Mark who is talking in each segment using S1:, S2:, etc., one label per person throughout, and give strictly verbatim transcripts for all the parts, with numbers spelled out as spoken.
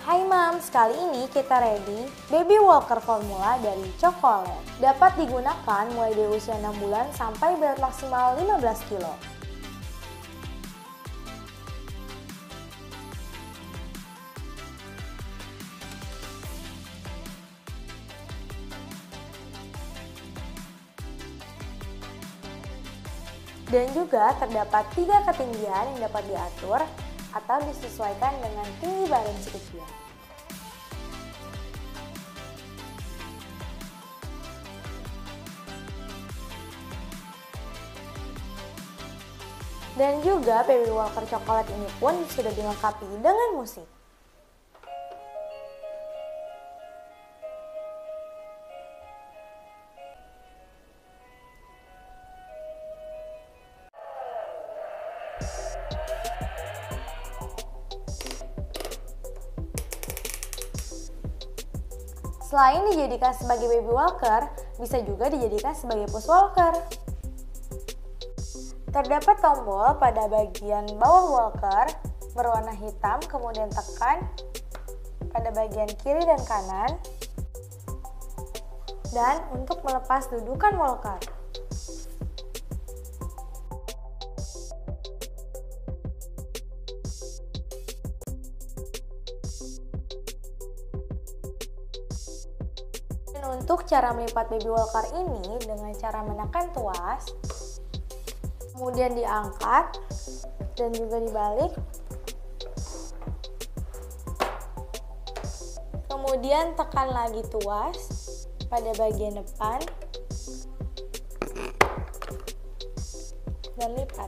S1: Hai Mams, kali ini kita ready Baby Walker formula dari Chocolate. Dapat digunakan mulai dari usia enam bulan sampai berat maksimal lima belas kilo. Dan juga terdapat tiga ketinggian yang dapat diatur atau disesuaikan dengan tinggi badan si kecil. Dan juga Baby Walker Chocolate ini pun sudah dilengkapi dengan musik. Selain dijadikan sebagai baby walker, bisa juga dijadikan sebagai push walker. Terdapat tombol pada bagian bawah walker berwarna hitam, kemudian tekan pada bagian kiri dan kanan. Dan untuk melepas dudukan walker. Dan untuk cara melipat baby walker ini dengan cara menekan tuas, kemudian diangkat dan juga dibalik, kemudian tekan lagi tuas pada bagian depan dan lipat.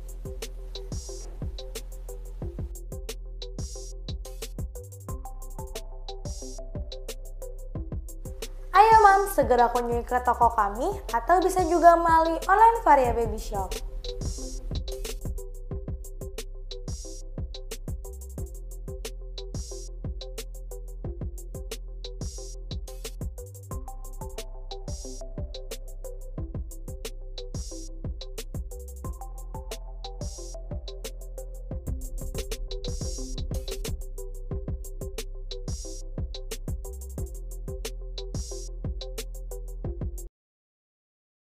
S1: Ayo Mams, segera kunjungi ke toko kami atau bisa juga melalui online Varia Baby Shop.